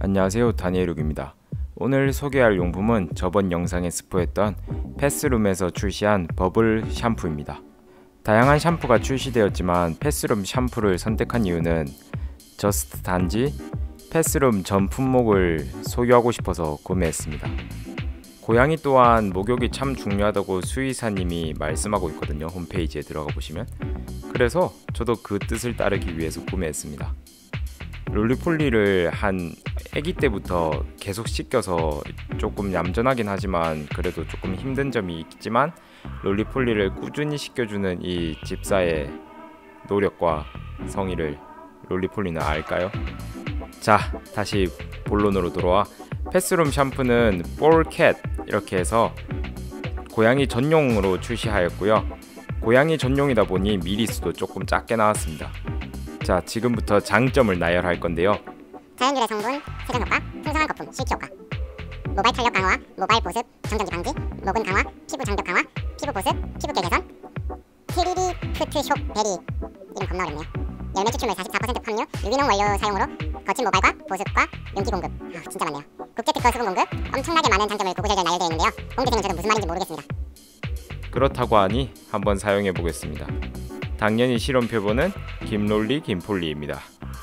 안녕하세요, 다니엘욱입니다. 오늘 소개할 용품은 저번 영상에 스포했던 패스룸에서 출시한 버블 샴푸입니다. 다양한 샴푸가 출시되었지만 패스룸 샴푸를 선택한 이유는 저스트 단지 패스룸 전 품목을 소유하고 싶어서 구매했습니다. 고양이 또한 목욕이 참 중요하다고 수의사님이 말씀하고 있거든요. 홈페이지에 들어가 보시면. 그래서 저도 그 뜻을 따르기 위해서 구매했습니다. 롤리폴리를 한 아기 때부터 계속 씻겨서 조금 얌전하긴 하지만 그래도 조금 힘든 점이 있지만 롤리폴리를 꾸준히 씻겨주는 이 집사의 노력과 성의를 롤리폴리는 알까요? 자, 다시 본론으로 돌아와 패스룸 샴푸는 볼캣 이렇게 해서 고양이 전용으로 출시하였고요. 고양이 전용이다 보니 미리수도 조금 작게 나왔습니다. 자, 지금부터 장점을 나열할 건데요. 자연유래 성분, 세정 효과, 풍성한 거품, 실키 효과, 모발 탄력 강화, 모발 보습, 정전기 방지, 모근 강화, 피부 장벽 강화, 피부 보습, 피부결 개선, 트리리프트 숍 베리, 이름 겁나 어렵네요. 열매 추출물 44% 함유, 유기농 원료 사용으로 거친 모발과 보습과 윤기 공급, 진짜 많네요. 국제특허 수분 공급, 엄청나게 많은 장점을 구구절절 나열되어 있는데요. 공개되는 저도 무슨 말인지 모르겠습니다. 그렇다고 하니 한번 사용해 보겠습니다. 당연히 실험 표본은 김롤리 김폴리입니다.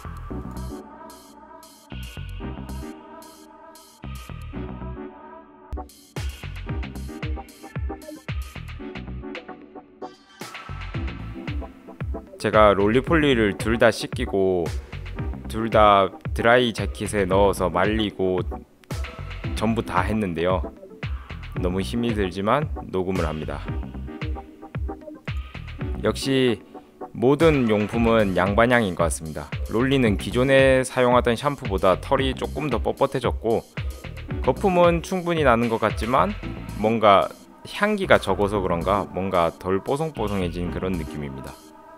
제가 롤리폴리를 둘 다 씻기고 둘 다 드라이 재킷에 넣어서 말리고 전부 다 했는데요. 너무 힘이 들지만 녹음을 합니다. 역시 모든 용품은 양반향인 것 같습니다. 롤리는 기존에 사용하던 샴푸보다 털이 조금 더 뻣뻣해졌고 거품은 충분히 나는 것 같지만 뭔가 향기가 적어서 그런가 뭔가 덜 뽀송뽀송해진 그런 느낌입니다.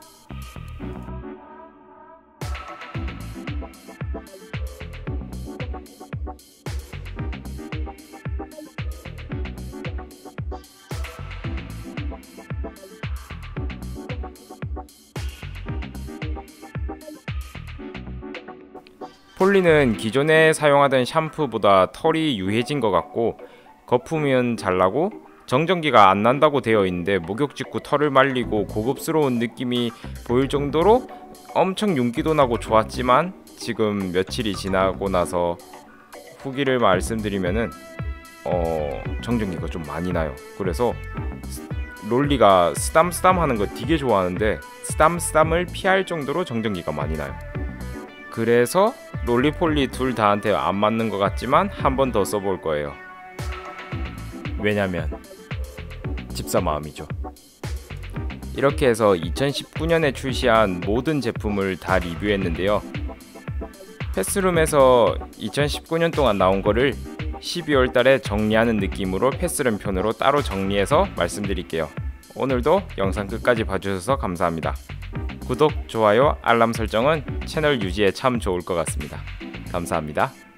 폴리는 기존에 사용하던 샴푸보다 털이 유해진 것 같고 거품은 잘 나고 정전기가 안 난다고 되어 있는데 목욕 직후 털을 말리고 고급스러운 느낌이 보일 정도로 엄청 윤기도 나고 좋았지만 지금 며칠이 지나고 나서 후기를 말씀드리면은 정전기가 좀 많이 나요. 그래서 롤리가 쓰담쓰담 하는 거 되게 좋아하는데 쓰담쓰담을 피할 정도로 정전기가 많이 나요. 그래서 롤리폴리 둘 다한테 안 맞는 것 같지만 한 번 더 써볼 거예요. 왜냐면 집사 마음이죠. 이렇게 해서 2019년에 출시한 모든 제품을 다 리뷰했는데요. 패스룸에서 2019년 동안 나온 거를 12월 달에 정리하는 느낌으로 패스룸 편으로 따로 정리해서 말씀드릴게요. 오늘도 영상 끝까지 봐주셔서 감사합니다. 구독, 좋아요, 알람 설정은 채널 유지에 참 좋을 것 같습니다. 감사합니다.